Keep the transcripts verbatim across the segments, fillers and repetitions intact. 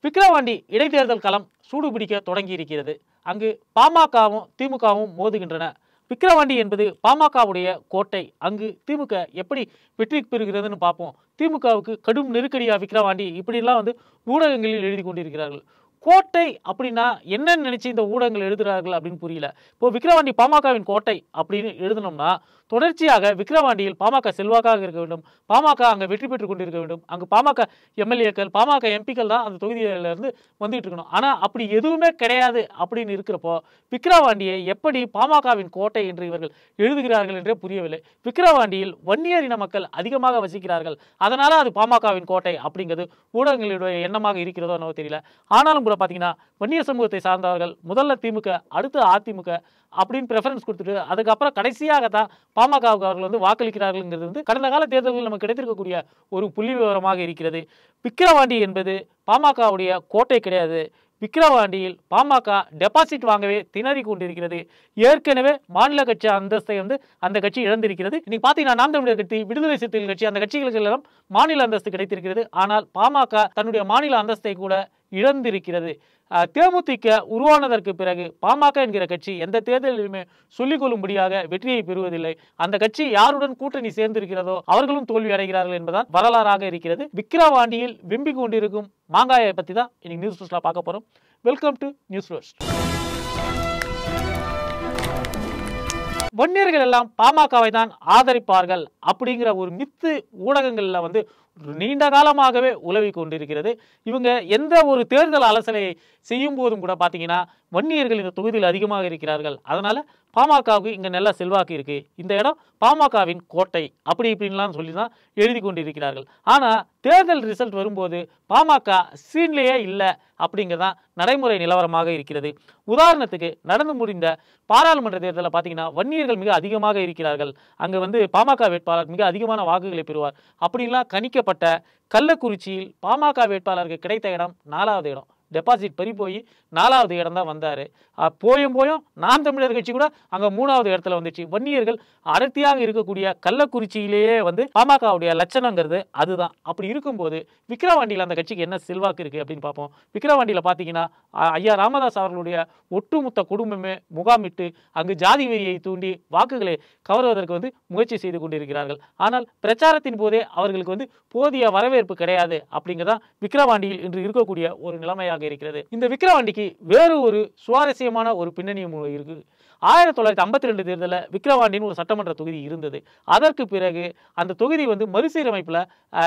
விக்கிரவாண்டி இடைத்தேர்தல் களம் சூடுபிடிக்க தொடங்கி இருக்கிறது. அங்கு பாமகவும் திமுகவும் மோதுகின்றன. விக்கிரவாண்டி என்பது பாமகவுடைய கோட்டை. அங்கு திமுக எப்படி வெற்றி பெறுகிறதுன்னு பார்ப்போம். திமுகவுக்கு கடும் நெருக்கடியா விக்கிரவாண்டி இப்படிலாம் வந்து ஊடகங்களில் எழுதி கொண்டிருக்கிறார்கள். கோட்டை அப்படின்னா என்னன்னு நினைச்சு இந்த ஊடகங்கள் எழுதுறார்கள் அப்படின்னு புரியல. இப்போ விக்கிரவாண்டி பாமகவின் கோட்டை அப்படின்னு எழுதணும்னா தொடர்ச்சியாக விக்கிரவாண்டியில் பாமக செல்வாக்காக இருக்க வேண்டும். பாமக அங்கே வெற்றி பெற்றுக் கொண்டிருக்க வேண்டும். அங்கு பாமக எம்எல்ஏக்கள் பாமக எம்பிக்கள் தான் அந்த தொகுதியில இருந்து வந்துட்டு இருக்கணும். ஆனா அப்படி எதுவுமே கிடையாது அப்படின்னு இருக்கிறப்போ விக்கிரவாண்டியை எப்படி பாமகவின் கோட்டை என்று இவர்கள் எழுதுகிறார்கள் என்றே புரியவில்லை. விக்கிரவாண்டியில் வன்னியர் இன மக்கள் அதிகமாக வசிக்கிறார்கள், அதனால அது பாமகவின் கோட்டை அப்படிங்கிறது ஊடகங்களுடைய எண்ணமாக இருக்கிறதோ என்னவோ தெரியல. ஆனாலும் கூட பாத்தீங்கன்னா வன்னியர் சமூகத்தை சார்ந்தவர்கள் முதல்ல திமுக, அடுத்து அதிமுக அப்படின்னு பிரெஃபரன்ஸ் கொடுத்துட்டு அதுக்கப்புறம் கடைசியாக தான் பாமகவுக்கு அவர்கள் வந்து வாக்களிக்கிறார்கள்ங்கிறது வந்து கடந்த கால தேர்தல்களில் நமக்கு கிடைத்திருக்கக்கூடிய ஒரு புள்ளி விவரமாக இருக்கிறது. விக்கிரவாண்டி என்பது பாமகவுடைய கோட்டை கிடையாது. விக்கிரவாண்டியில் பாமக டெபாசிட் வாங்கவே திணறி கொண்டிருக்கிறது. ஏற்கனவே மாநில கட்சி அந்தஸ்தை வந்து அந்த கட்சி இழந்திருக்கிறது. இன்னைக்கு பார்த்தீங்கன்னா நாம் தமிழர் கட்சி, விடுதலை சிறுத்தைகள் கட்சி, அந்த கட்சிகளுக்கு எல்லாம் மாநில அந்தஸ்து கிடைத்திருக்கிறது. ஆனால் பாமக தன்னுடைய மாநில அந்தஸ்தை கூட இழந்திருக்கிறது. தேமுதிக உருவானதற்கு பிறகு பாமக என்கிற கட்சி எந்த தேர்தலிலுமே சொல்லிக் கொள்ளும்படியாக வெற்றியை பெறுவதில்லை. அந்த கட்சி யாருடன் கூட்டணி சேர்ந்திருக்கிறதோ அவர்களும் தோல்வி அடைகிறார்கள் என்பதால் வரலாறாக இருக்கிறது. விக்கிரவாண்டியில் வெம்பி கொண்டிருக்கும் மாங்காயை பத்தி தான் இன்னைக்கு நியூஸ் ரோஸ்ட்ல பார்க்க போறோம். Welcome to news roast. வன்னியர்கள் எல்லாம் பாமகவை தான் ஆதரிப்பார்கள் அப்படிங்கிற ஒரு மித்து ஊடகங்கள்ல வந்து நீண்ட காலமாகவே உலவி கொண்டிருக்கிறது. இவங்க எந்த ஒரு தேர்தல் அலசலை செய்யும் போதும் கூட பார்த்தீங்கன்னா வன்னியர்கள் இந்த தொகுதியில் அதிகமாக இருக்கிறார்கள், அதனால பாமகவுக்கு இங்கே நல்ல செல்வாக்கு இருக்கு, இந்த இடம் பாமகவின் கோட்டை அப்படி இப்படின்லாம் சொல்லி தான் எழுதி கொண்டிருக்கிறார்கள். ஆனால் தேர்தல் ரிசல்ட் வரும்போது பாமக சீன்லேயே இல்லை அப்படிங்கிறதான் நடைமுறை நிலவரமாக இருக்கிறது. உதாரணத்துக்கு நடந்து முடிந்த பாராளுமன்ற தேர்தலில் பார்த்தீங்கன்னா வன்னியர்கள் மிக அதிகமாக இருக்கிறார்கள். அங்கே வந்து பாமக வேட்பாளர் மிக அதிகமான வாக்குகளை பெறுவார் அப்படின்லாம் கணிக்கப்பட்ட கள்ளக்குறிச்சியில் பாமக வேட்பாளருக்கு கிடைத்த இடம் நாலாவது இடம். டெபாசிட் பறி போய் நாலாவது இடம் தான் வந்தார். போயும் போயும் நாம் தமிழர் கட்சி கூட அங்கே மூணாவது இடத்துல வந்துச்சு. வன்னியர்கள் அடர்த்தியாக இருக்கக்கூடிய கள்ளக்குறிச்சியிலேயே வந்து பாமகவுடைய லட்சணங்கிறது அதுதான். அப்படி இருக்கும்போது விக்கிரவாண்டியில் அந்த கட்சிக்கு என்ன செல்வாக்கு இருக்குது அப்படின்னு பார்ப்போம். விக்கிரவாண்டியில் பார்த்தீங்கன்னா ஐயா ராமதாஸ் அவர்களுடைய ஒட்டுமொத்த குடும்பமே முகாமிட்டு அங்கு ஜாதி வெறியை தூண்டி வாக்குகளை கவர்வதற்கு வந்து முயற்சி செய்து கொண்டிருக்கிறார்கள். ஆனால் பிரச்சாரத்தின் போதே அவர்களுக்கு வந்து போதிய வரவேற்பு கிடையாது அப்படிங்கிறதான் விக்கிரவாண்டியில் இன்று இருக்கக்கூடிய ஒரு நிலைமையாக இருக்கிறது. இந்த விக்கிரவாண்டிக்கு வேறு ஒரு சுவாரஸ்யமான ஒரு பின்னணியும் இருக்கு. ஆயிரத்தி தொள்ளாயிரத்தி ஐம்பத்தி ரெண்டு தேர்தலில் விக்கிரவாண்டின்னு ஒரு சட்டமன்ற தொகுதி இருந்தது. அதற்கு பிறகு அந்த தொகுதி வந்து மறுசீரமைப்பில்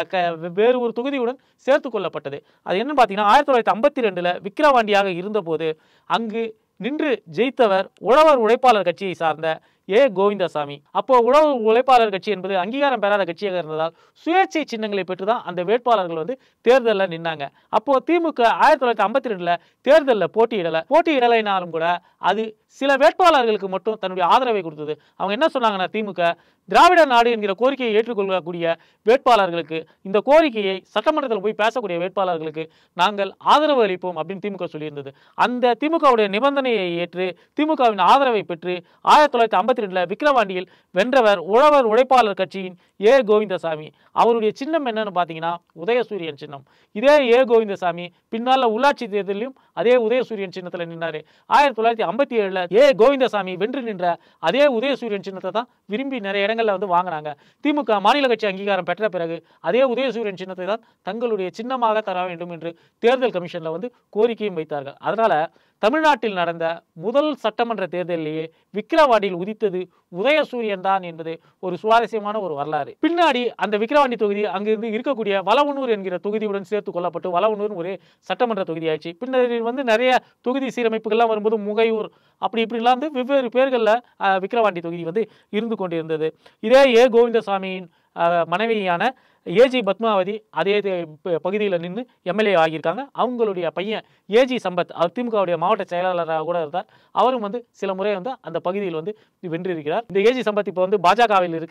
வேறு ஒரு தொகுதியுடன் சேர்த்து கொள்ளப்பட்டது. அது என்னன்னு பார்த்தீங்கன்னா ஆயிரத்தி தொள்ளாயிரத்தி ஐம்பத்தி ரெண்டுல விக்கிரவாண்டியாக இருந்தபோது அங்கு நின்று ஜெயித்தவர் உழவர் உழைப்பாளர் கட்சியை சார்ந்த ஏ கோவிந்தசாமி. அப்போ உழவு உழைப்பாளர் கட்சி என்பது அங்கீகாரம் பெறாத கட்சியாக இருந்ததால் சுயேட்சை சின்னங்களை பெற்றுதான் அந்த வேட்பாளர்கள் வந்து தேர்தலில் நின்னாங்க. அப்போ திமுக ஆயிரத்தி தொள்ளாயிரத்தி ஐம்பத்தி ரெண்டுல தேர்தலில் போட்டியிடலை. போட்டியிடலைனாலும் கூட அது சில வேட்பாளர்களுக்கு மட்டும் தன்னுடைய ஆதரவை கொடுத்தது. அவங்க என்ன சொன்னாங்கன்னா, திமுக திராவிட நாடு என்கிற கோரிக்கையை ஏற்றுக்கொள்ளக்கூடிய வேட்பாளர்களுக்கு, இந்த கோரிக்கையை சட்டமன்றத்தில் போய் பேசக்கூடிய வேட்பாளர்களுக்கு நாங்கள் ஆதரவு அளிப்போம் அப்படின்னு திமுக சொல்லியிருந்தது. அந்த திமுகவுடைய நிபந்தனையை ஏற்று திமுகவின் ஆதரவை பெற்று ஆயிரத்தி தொள்ளாயிரத்தி ஐம்பத்தி ரெண்டுல விக்கிரவாண்டியில் வென்றவர் உழவர் உழைப்பாளர் கட்சியின் ஏ கோவிந்தசாமி. அவருடைய சின்னம் என்னன்னு பார்த்தீங்கன்னா உதயசூரியன் சின்னம். இதே ஏ கோவிந்தசாமி பின்னால உள்ளாட்சி தேர்தலிலும் அதே உதயசூரியன் சின்னத்தில் நின்றாரு. ஆயிரத்தி தொள்ளாயிரத்தி ஐம்பத்தி ஏழுல ஏ கோவிந்தசாமி வென்று நின்ற அதே உதயசூரியன் சின்னத்தை தான் விரும்பி நிறைய இடங்கள்ல வந்து வாங்கினாங்க. திமுக மாநில கட்சி அங்கீகாரம் பெற்ற பிறகு அதே உதயசூரியன் சின்னத்தை தான் தங்களுடைய சின்னமாக தர வேண்டும் என்று தேர்தல் கமிஷன்ல வந்து கோரிக்கையும் வைத்தார்கள். அதனால தமிழ்நாட்டில் நடந்த முதல் சட்டமன்ற தேர்தலிலேயே விக்கிரவாண்டியில் உதித்தது உதயசூரியன் தான் என்பது ஒரு சுவாரஸ்யமான ஒரு வரலாறு. பின்னாடி அந்த விக்கிரவாண்டி தொகுதி அங்கிருந்து இருக்கக்கூடிய வளவனூர் என்கிற தொகுதியுடன் சேர்த்து கொள்ளப்பட்டு வளவனூர் ஒரு சட்டமன்ற தொகுதி ஆயிடுச்சு. பின்னர் வந்து நிறைய தொகுதி சீரமைப்புகள்லாம் வரும்போது முகையூர் அப்படி இப்படிலாம் வந்து வெவ்வேறு பேர்களில் விக்கிரவாண்டி தொகுதி வந்து இருந்து கொண்டிருந்தது. இதே ஏ கோவிந்தசாமியின் மனைவியான ஏஜி பத்மாவதி அதே பகுதியில் நின்று எம்எல்ஏ ஆகியிருக்காங்க. அவங்களுடைய பையன் ஏஜி சம்பத் அவர் திமுகவுடைய மாவட்ட செயலாளராக கூட இருந்தார். அவரும் வந்து சில முறை வந்து அந்த பகுதியில் வந்து வென்றிருக்கிறார். இந்த ஏஜி சம்பத் இப்போ வந்து பாஜகவில் இருக்கிறார்.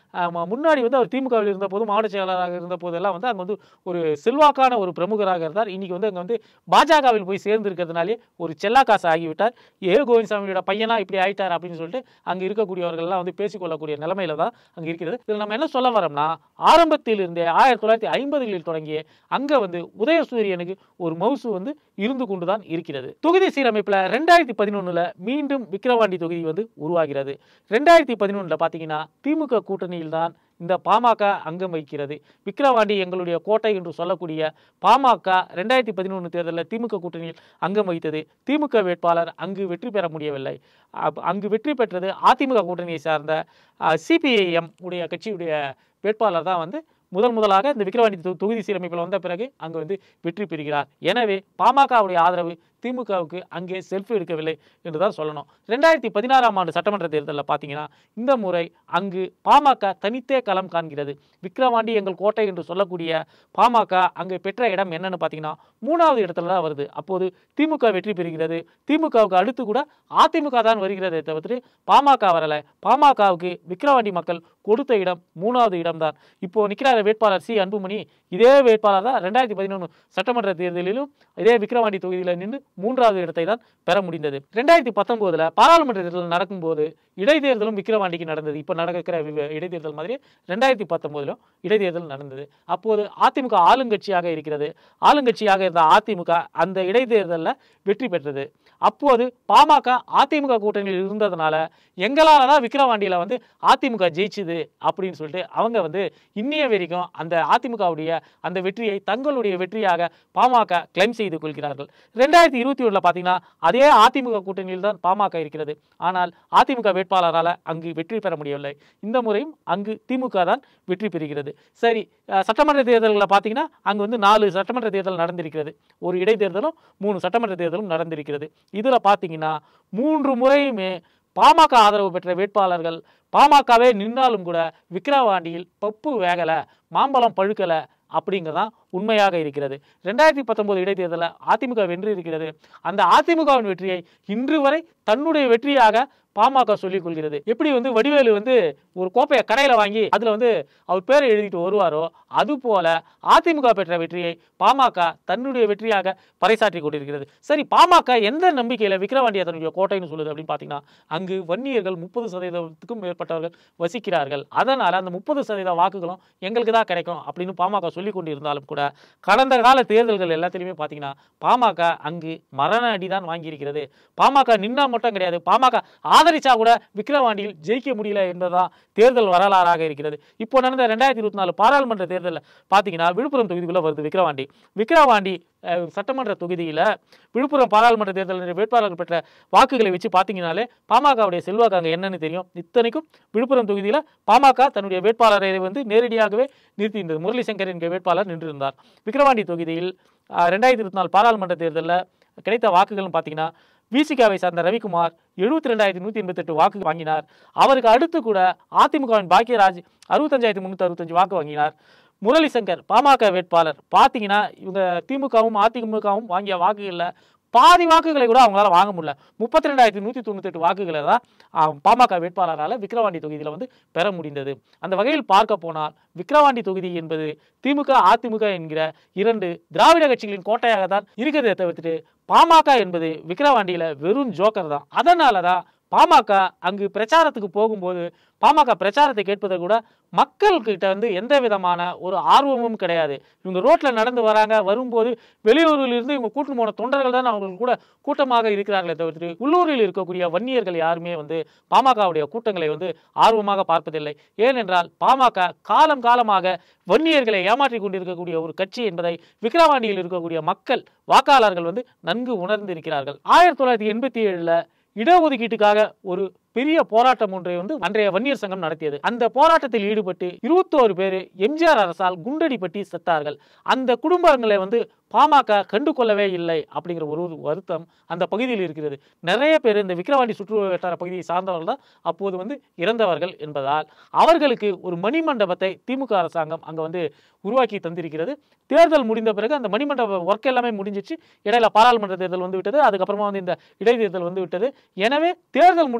முன்னாடி வந்து அவர் திமுகவில் இருந்த போது மாவட்ட செயலாளராக இருந்த போதெல்லாம் வந்து அங்கே வந்து ஒரு செல்வாக்கான ஒரு பிரமுகராக இருந்தார். இன்னைக்கு வந்து அங்கே வந்து பாஜகவில் போய் சேர்ந்து இருக்கிறதுனாலே ஒரு செல்லா காசு ஆகிவிட்டார். ஏ கோவிந்தசாமியோட பையனா இப்படி ஆயிட்டார் அப்படின்னு சொல்லிட்டு அங்கே இருக்கக்கூடியவர்கள்லாம் வந்து பேசிக்கொள்ளக்கூடிய நிலைமையில தான் அங்கே இருக்கிறது. இதில் நம்ம என்ன சொல்ல வரோம்னா, ஆரம்பத்தில் இருந்தே ஆயிரத்தி தொள்ளாயிரத்தி ஐம்பதுகளில் தொடங்கிய அங்கே வந்து உதயசூரியனுக்கு ஒரு மவுசு வந்து இருந்து கொண்டுதான் இருக்கிறது. தொகுதி சீரமைப்புல ரெண்டாயிரத்தி பதினொன்னுல மீண்டும் விக்கிரவாண்டி தொகுதி வந்து உருவாகிறது. ரெண்டாயிரத்தி பதினொன்னுல பாத்தீங்கன்னா திமுக கூட்டணியில் தான் இந்த பாமக அங்கம் வகிக்கிறது. விக்கிரவாண்டி எங்களுடைய கோட்டை என்று சொல்லக்கூடிய பாமக ரெண்டாயிரத்தி பதினொன்று தேர்தலில் திமுக கூட்டணியில் அங்கம் வகித்தது. திமுக வேட்பாளர் அங்கு வெற்றி பெற முடியவில்லை. அங்கு வெற்றி பெற்றது அதிமுக கூட்டணியை சார்ந்த சிபிஐஎம் உடைய கட்சியுடைய வேட்பாளர் தான் வந்து முதல் முதலாக இந்த விக்கிரவாண்டி தொகுதி சீரமைப்பில் வந்த பிறகு அங்கு வந்து வெற்றி பெறுகிறார். எனவே பாமகவுடைய ஆதரவு திமுகவுக்கு அங்கே செல்ஃப் எடுக்கவில்லை என்றுதான் சொல்லணும். ரெண்டாயிரத்தி பதினாறாம் ஆண்டு சட்டமன்ற தேர்தலில் பார்த்தீங்கன்னா இந்த முறை அங்கு பாமக தனித்தே களம் காண்கிறது. விக்கிரவாண்டி எங்கள் கோட்டை என்று சொல்லக்கூடிய பாமக அங்கே பெற்ற இடம் என்னன்னு பார்த்தீங்கன்னா மூணாவது இடத்துல தான் வருது. அப்போது திமுக வெற்றி பெறுகிறது. திமுகவுக்கு அடுத்து கூட அதிமுக தான் வருகிறதை தவிர்த்து பாமக வரலை. பாமகவுக்கு விக்கிரவாண்டி மக்கள் கொடுத்த இடம் மூணாவது இடம் தான். இப்போ நிற்கிற வேட்பாளர் சி அன்புமணி இதே வேட்பாளர் தான் ரெண்டாயிரத்தி பதினொன்று சட்டமன்ற தேர்தலிலும் இதே விக்கிரவாண்டி தொகுதியில் நின்று மூன்றாவது இடத்தை தான் பெற முடிந்தது. ரெண்டாயிரத்தி பத்தொன்பதுல பாராளுமன்ற தேர்தல் நடக்கும்போது இடைத்தேர்தலும் விக்கிரவாண்டிக்கு நடந்தது. இப்போ நடக்கிற இடைத்தேர்தல் மாதிரி ரெண்டாயிரத்தி பத்தொன்பதுலும் இடைத்தேர்தல் நடந்தது. அப்போது அதிமுக ஆளுங்கட்சியாக இருக்கிறது. ஆளுங்கட்சியாக இருந்த அதிமுக அந்த இடைத்தேர்தலில் வெற்றி பெற்றது. அப்போது பாமக அதிமுக கூட்டணியில் இருந்ததுனால எங்களால் தான் விக்கிரவாண்டியில் வந்து அதிமுக ஜெயிச்சுது அப்படின்னு சொல்லிட்டு அவங்க வந்து இன்னைய வரைக்கும் அந்த அதிமுகவுடைய அந்த வெற்றியை தங்களுடைய வெற்றியாக பாமக கிளைம் செய்து கொள்கிறார்கள். ரெண்டாயிரத்தி இருபத்தி ஒன்றில் பார்த்தீங்கன்னா அதே அதிமுக கூட்டணியில் தான் பாமக இருக்கிறது. ஆனால் அதிமுக வேட்பாளரால் அங்கு வெற்றி பெற முடியவில்லை. இந்த முறையும் அங்கு திமுக தான் வெற்றி பெறுகிறது. சரி, சட்டமன்ற தேர்தல்களில் பார்த்தீங்கன்னா அங்கு வந்து நாலு சட்டமன்ற தேர்தல் நடந்திருக்கிறது. ஒரு இடைத்தேர்தலும் மூணு சட்டமன்ற தேர்தலும் நடந்திருக்கிறது. இதில் பார்த்தீங்கன்னா மூன்று முறையுமே பாமக ஆதரவு பெற்ற வேட்பாளர்கள் பாமகவே நின்றாலும் கூட விக்கிரவாண்டியில் பப்பு வேகலை, மாம்பழம் பழுக்கலை அப்படிங்கிறதான் உண்மையாக இருக்கிறது. ரெண்டாயிரத்தி பத்தொன்பது இடைத்தேர்தலில் அதிமுக வென்று இருக்கிறது. அந்த அதிமுகவின் வெற்றியை இன்று வரை தன்னுடைய வெற்றியாக பாமக சொல்லிக் கொள்கிறது. எப்படி வந்து வடிவேலு வந்து ஒரு கோப்பையை கடையில் வாங்கி அதில் வந்து அவர் பேரை எழுதிட்டு வருவாரோ அது போல அதிமுக பெற்ற வெற்றியை பாமக தன்னுடைய வெற்றியாக பறைசாற்றி கொண்டிருக்கிறது. சரி, பாமக எந்த நம்பிக்கையில் விக்கிரவாண்டியை தன்னுடைய கோட்டைன்னு சொல்லுது அப்படின்னு பார்த்தீங்கன்னா அங்கு வன்னியர்கள் முப்பது சதவீதத்துக்கும் மேற்பட்டவர்கள் வசிக்கிறார்கள். அதனால் அந்த முப்பது சதவீத வாக்குகளும் எங்களுக்கு தான் கிடைக்கும் அப்படின்னு பாமக சொல்லிக் கொண்டிருந்தாலும் கூட கடந்த கால தேர்தல்கள் எல்லாத்திலையுமே பார்த்தீங்கன்னா பாமக அங்கு மரண அடி தான் வாங்கியிருக்கிறது. பாமக நின்னா மட்டும் கிடையாது, பாமக ஆதரிச்சா கூட விக்கிரவாண்டியில் ஜெயிக்க முடியல என்பதுதான் தேர்தல் வரலாறாக இருக்கிறது. இப்போ நடந்த ரெண்டாயிரத்தி இருபத்தி நாலு பாராளுமன்ற தேர்தலில் பார்த்தீங்கன்னா விழுப்புரம் தொகுதிக்குள்ள வருது விக்கிரவாண்டி. விக்கிரவாண்டி சட்டமன்ற தொகுதியில் விழுப்புரம் பாராளுமன்ற தேர்தலில் வேட்பாளர்கள் பெற்ற வாக்குகளை வச்சு பார்த்தீங்கன்னாலே பாமகவுடைய செல்வாக்கு அங்கே என்னன்னு தெரியும். இத்தனைக்கும் விழுப்புரம் தொகுதியில் பாமக தன்னுடைய வேட்பாளரை வந்து நேரடியாகவே நிறுத்தியிருந்தது. முரளி சங்கர் என்கிற வேட்பாளர் நின்றிருந்தார். விக்கிரவாண்டி தொகுதியில் ரெண்டாயிரத்தி இருபத்தி நாலு பாராளுமன்ற தேர்தலில் கிடைத்த வாக்குகள் பார்த்தீங்கன்னா விசிகாவை சார்ந்த ரவிக்குமார் எழுபத்தி ரெண்டாயிரத்தி நூற்றி எண்பத்தி எட்டு வாக்கு வாங்கினார். அவருக்கு அடுத்து கூட அதிமுகவின் பாக்கியராஜ் அறுபத்தஞ்சாயிரத்தி முன்னூற்றி அறுபத்தஞ்சு வாக்கு வாங்கினார். முரளி சங்கர் பாமக வேட்பாளர் பார்த்தீங்கன்னா இவங்க திமுகவும் அதிமுகவும் வாங்கிய வாக்குகளில் பாதி வாக்குகளை கூட அவங்களால வாங்க முடியல. முப்பத்தி ரெண்டாயிரத்தி நூற்றி தொண்ணூற்றி எட்டு வாக்குகளை தான் பாமக வேட்பாளரால் விக்கிரவாண்டி தொகுதியில் வந்து பெற முடிந்தது. அந்த வகையில் பார்க்க போனால் விக்கிரவாண்டி தொகுதி என்பது திமுக அதிமுக என்கிற இரண்டு திராவிட கட்சிகளின் கோட்டையாக தான் இருக்கிறதை தவிர்த்துட்டு பாமக என்பது விக்கிரவாண்டியில் வெறும் ஜோக்கர் தான். அதனால தான் பாமக அங்கு பிரச்சாரத்துக்கு போகும்போது பாமக பிரச்சாரத்தை கேட்பதை கூட மக்கள்கிட்ட வந்து எந்த விதமான ஒரு ஆர்வமும் கிடையாது. இவங்க ரோட்டில் நடந்து வராங்க, வரும்போது வெளியூரில் இருந்து இவங்க கூட்டு போன தொண்டர்கள் தான் அவங்க கூட கூட்டமாக இருக்கிறார்களே தவிர்த்து உள்ளூரில் இருக்கக்கூடிய வன்னியர்கள் யாருமே வந்து பாமகவுடைய கூட்டங்களை வந்து ஆர்வமாக பார்ப்பதில்லை. ஏனென்றால் பாமக காலம் காலமாக வன்னியர்களை ஏமாற்றி கொண்டிருக்கக்கூடிய ஒரு கட்சி என்பதை விக்கிரவாண்டியில் இருக்கக்கூடிய மக்கள் வாக்காளர்கள் வந்து நன்கு உணர்ந்திருக்கிறார்கள். ஆயிரத்தி தொள்ளாயிரத்தி எண்பத்தி ஏழுல இடஒதுக்கீட்டுக்காக ஒரு பெரிய போராட்டம் ஒன்றை வந்து அன்றைய வன்னியர் சங்கம் நடத்தியது. அந்த போராட்டத்தில் ஈடுபட்டு இருபத்தோரு பேர் எம்ஜிஆர் அரசால் குண்டடிப்பட்டி செத்தார்கள். அந்த குடும்பங்களை வந்து பாமக கண்டு கொள்ளவே இல்லை அப்படிங்கிற ஒரு வருத்தம் அந்த பகுதியில் இருக்கிறது. நிறைய பேர் இந்த விக்கிரவாண்டி சுற்று வட்டார பகுதியை சார்ந்தவர்கள் தான் அப்போது வந்து இறந்தவர்கள் என்பதால் அவர்களுக்கு ஒரு மணிமண்டபத்தை திமுக அரசாங்கம் அங்கே வந்து உருவாக்கி தந்திருக்கிறது. தேர்தல் முடிந்த பிறகு அந்த மணிமண்டப ஒர்க் எல்லாமே முடிஞ்சிச்சு. இடையில பாராளுமன்ற தேர்தல் வந்து விட்டது. அதுக்கப்புறமா வந்து இந்த இடைத்தேர்தல் வந்து விட்டது. எனவே தேர்தல் முடிந்த பிறகு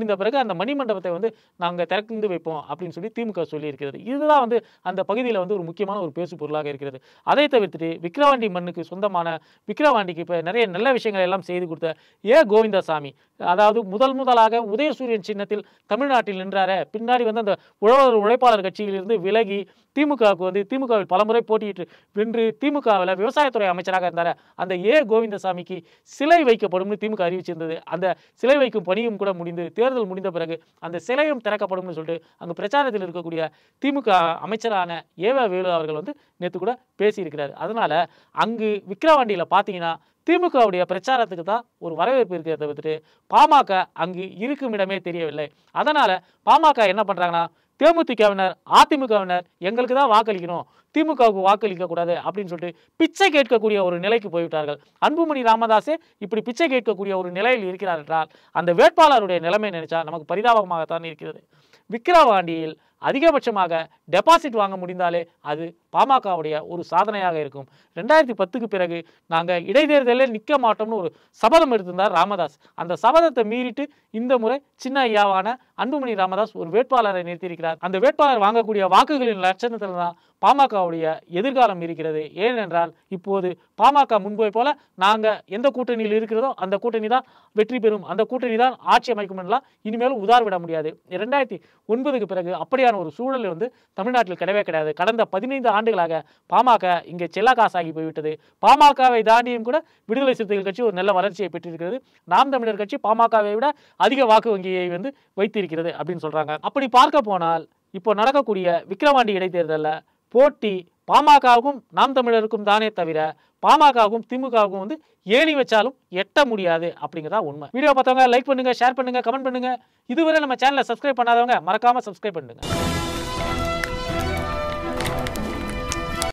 அந்த மணிமண்டபத்தை வந்து நாங்கள் திறந்து வைப்போம் அப்படின்னு சொல்லி திமுக சொல்லியிருக்கிறது. இதுதான் வந்து அந்த பகுதியில் வந்து ஒரு முக்கியமான ஒரு பேசு பொருளாக இருக்கிறது. அதை தவிர்த்துட்டு விக்கிரவாண்டி மண்ணுக்கு சொந்தமான விக்கிரவாண்டிக்கு இப்போ நிறைய நல்ல விஷயங்கள் எல்லாம் செய்து கொடுத்த ஏ கோவிந்தசாமி, அதாவது முதல் முதலாக உதயசூரியன் சின்னத்தில் தமிழ்நாட்டில் நின்றார, பின்னாடி வந்து அந்த உழவர் உழைப்பாளர் கட்சியிலிருந்து விலகி திமுகவுக்கு வந்து திமுகவில் பலமுறை போட்டியிட்டு வென்று திமுகவில் விவசாயத்துறை அமைச்சராக இருந்தார் அந்த ஏ கோவிந்தசாமிக்கு சிலை வைக்கப்படும்னு திமுக அறிவிச்சிருந்தது. அந்த சிலை வைக்கும் பணியும் கூட முடிந்து தேர்தல் முடிந்த பிறகு அந்த சிலையும் திறக்கப்படும் சொல்லிட்டு அங்கு பிரச்சாரத்தில் இருக்கக்கூடிய திமுக அமைச்சரான ஏவ வேலு அவர்கள் வந்து நேற்று கூட பேசியிருக்கிறார். அதனால அங்கு விக்கிரவாண்டியில் பார்த்தீங்கன்னா திமுகவுடைய பிரச்சாரத்துக்கு தான் ஒரு வரவேற்பு இருக்கிறத தவிர்த்துட்டு பாமக அங்கு இருக்கும் இடமே தெரியவில்லை. அதனால பாமக என்ன பண்றாங்கன்னா, தேமுதிகவினர் அதிமுகவினர் எங்களுக்கு தான் வாக்களிக்கணும், திமுகவுக்கு வாக்களிக்க கூடாது அப்படின்னு சொல்லிட்டு பிச்சை கேட்கக்கூடிய ஒரு நிலைக்கு போய்விட்டார்கள். அன்புமணி ராமதாஸே இப்படி பிச்சை கேட்கக்கூடிய ஒரு நிலையில் இருக்கிறார் என்றால் அந்த வேட்பாளருடைய நிலைமை நினைச்சா நமக்கு பரிதாபமாகத்தான் இருக்கிறது. விக்கிரவாண்டியில் அதிகபட்சமாக டெபாசிட் வாங்க முடிந்தாலே அது பாமகவுடைய ஒரு சாதனையாக இருக்கும். ரெண்டாயிரத்தி பத்துக்கு பிறகு நாங்கள் இடைத்தேர்தலில் நிற்க மாட்டோம்னு ஒரு சபதம் எடுத்திருந்தார் ராமதாஸ். அந்த சபதத்தை மீறிட்டு இந்த முறை சின்ன ஐயாவான அன்புமணி ராமதாஸ் ஒரு வேட்பாளரை நிறுத்தியிருக்கிறார். அந்த வேட்பாளர் வாங்கக்கூடிய வாக்குகளின் லட்சணத்தில் தான் பாமகவுடைய எதிர்காலம் இருக்கிறது. ஏனென்றால் இப்போது பாமக முன்பை போல நாங்கள் எந்த கூட்டணியில் இருக்கிறதோ அந்த கூட்டணி தான் வெற்றி பெறும், அந்த கூட்டணி தான் ஆட்சி அமைக்கும் என்றால் இனிமேலும் உதார் விட முடியாது. இரண்டாயிரத்தி ஒன்பதுக்கு பிறகு அப்படியான ஒரு சூழல் வந்து தமிழ்நாட்டில் கிடையவே கிடையாது. கடந்த பதினைந்து ஆண்டுகளாக பாமக இங்கே செல்ல காசாகி போய்விட்டது. பாமகவை தாண்டியும் கூட விடுதலை சிறுத்தைகள் கட்சி ஒரு நல்ல வளர்ச்சியை பெற்றிருக்கிறது. நாம் தமிழர் கட்சி பாமகவை விட அதிக வாக்கு வங்கியை வந்து வைத்திருக்கிறது அப்படின்னு சொல்றாங்க. அப்படி பார்க்க போனால் இப்போ நடக்கக்கூடிய விக்கிரவாண்டி இடைத்தேர்தலில் போட்டி பாமகவுக்கும் நாம் தமிழருக்கும் தானே தவிர பாமகவுக்கும் திமுகவுக்கும் வந்து ஏணி வச்சாலும் எட்ட முடியாது அப்படிங்கிறதா உண்மை. வீடியோ பார்த்தவங்க லைக் பண்ணுங்க, ஷேர் பண்ணுங்க, கமெண்ட் பண்ணுங்க. இதுவரை நம்ம சேனலை சப்ஸ்கிரைப் பண்ணாதவங்க மறக்காம சப்ஸ்கிரைப் பண்ணுங்க.